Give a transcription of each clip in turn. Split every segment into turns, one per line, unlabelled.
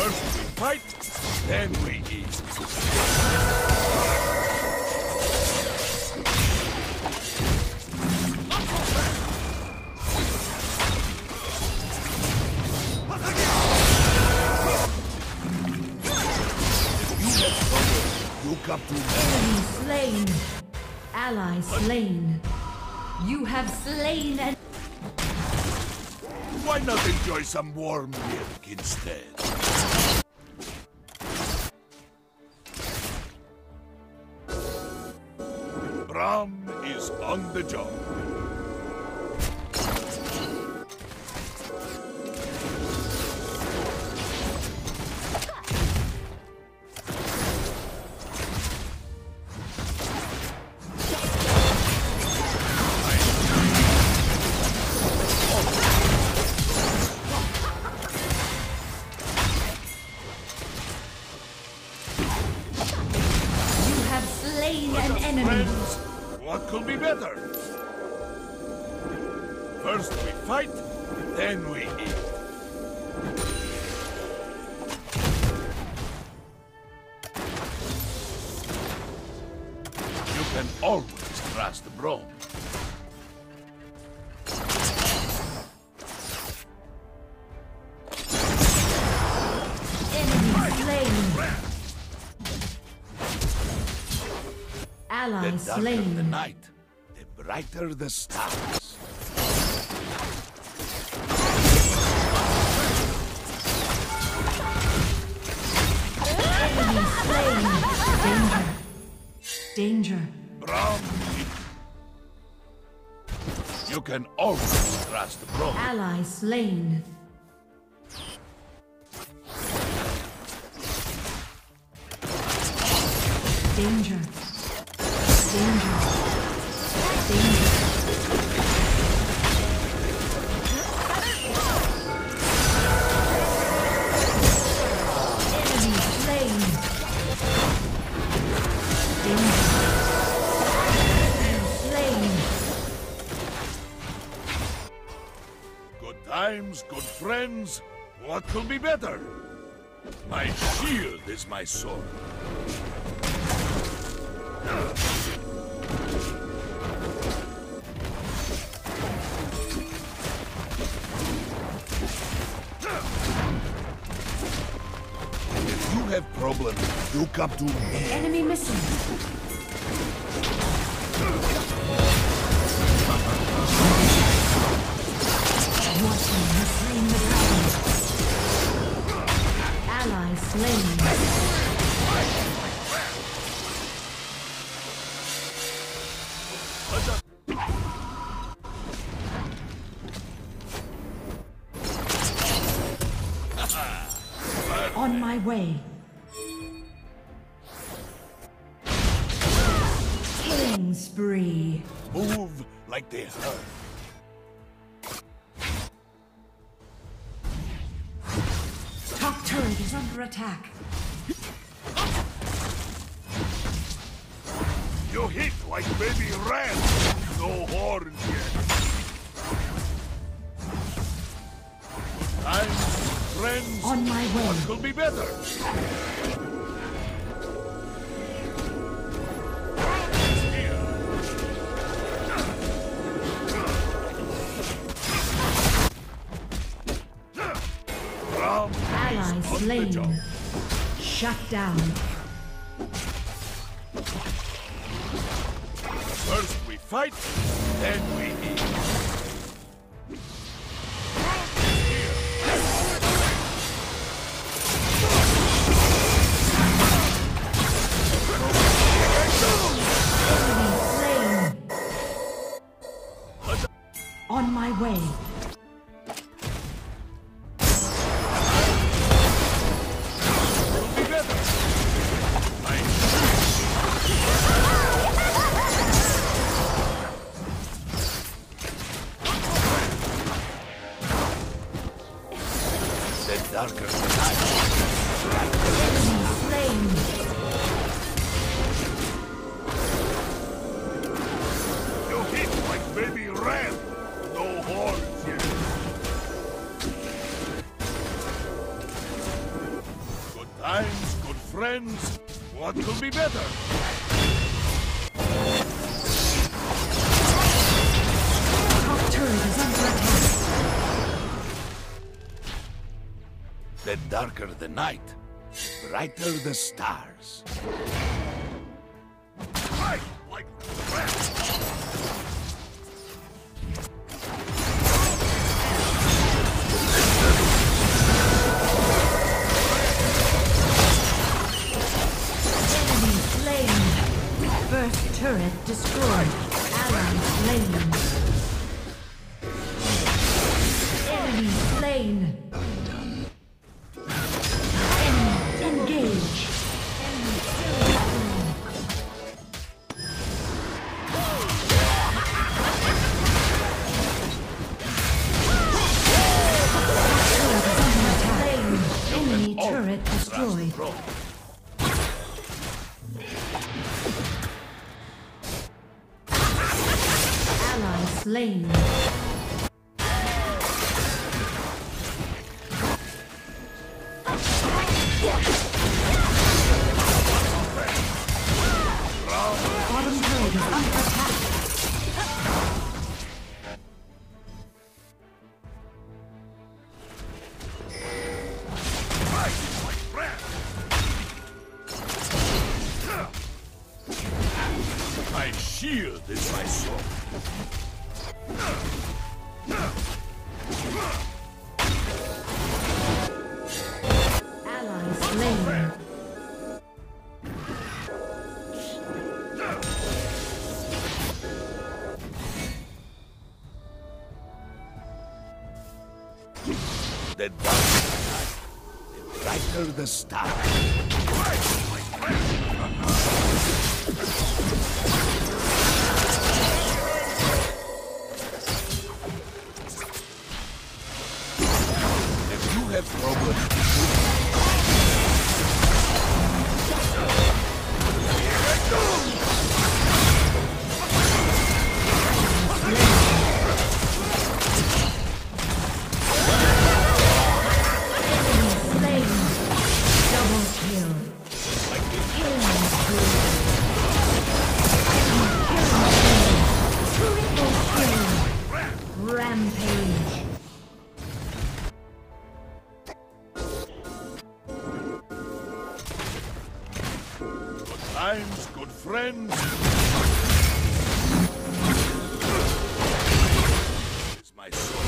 First we fight, then we eat. You come to
Enemy slain. Ally slain. You have slain an...
Why not enjoy some warm milk instead? Bram is on the job.
An enemy.
Friends, what could be better? First we fight, then we eat. You can always trust Brom.
Enemy slain. Ally
The darker
slain.
the night, the brighter the stars.
Enemy slain. Danger. Danger.
Brom. You can always trust Brom.
Ally slain. Danger. Danger. Danger. Enemy slain. Danger. Enemy slain.
Good times, good friends. What could be better? My shield is my sword. If you have problems, you come to me.
Enemy missing. Your team has slain the dragon. Ally slain. On my way. Killing spree.
Move like they heard.
Top turret is under attack.
You hit like baby ram. No horns yet. I'm friends.
On my way.
What could be better?
Ally slain. Shut down.
First we fight, then we eat.
On my way.
Darker
Enemy slain.
You hit like baby ram. No horns yet. times, good friends. What could be better?
Top turret is under attack.
The darker the night, brighter the stars. Fight like rats!
First turret destroyed. Ally slain. Enemy slain. Enemy engage. Enemy Enemy turret destroyed. Slain. Bottom turret is under attack.
My shield is my sword.
Ally slain.
The darker the night, the brighter the stars. Have problems.
Double kill. Killing spree. Triple kill. Rampage.
Times, good friends. Is my sword.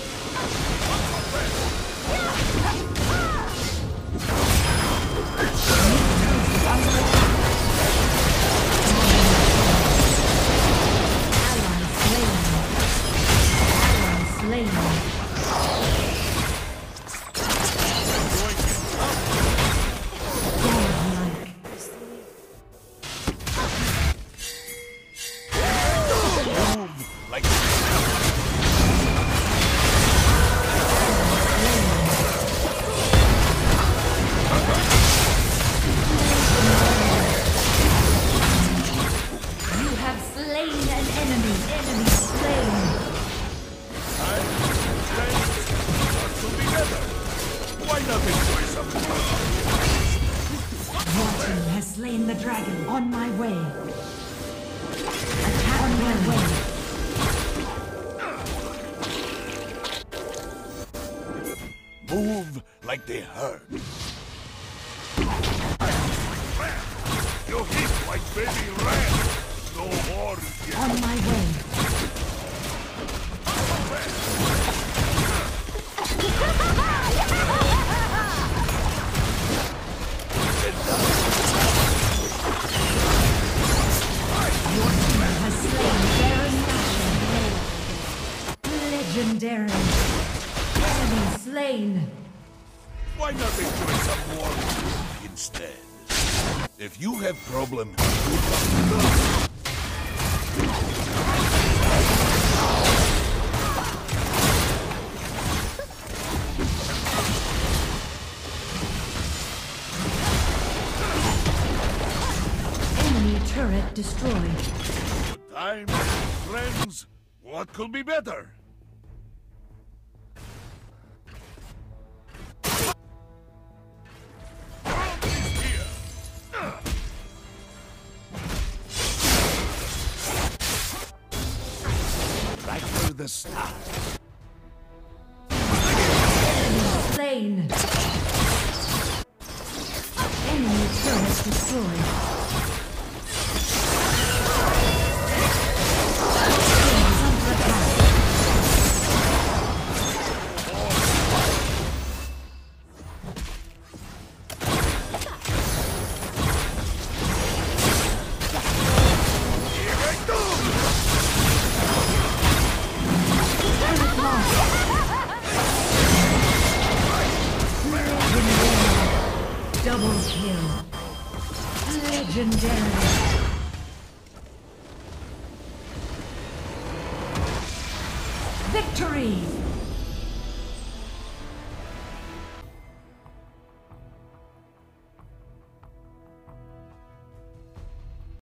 Ally slain. Slain the dragon. On my way. Attack on my way.
Move like the herd. You hit like baby rat. No more.
On my way. Legendary. Enemy slain.
Why not enjoy some more instead? If you have problem,
Enemy turret destroyed.
time, friends. What could be better? the stars.
Slain. Enemy turret destroyed. Is under attack. Double kill. Legendary. Victory!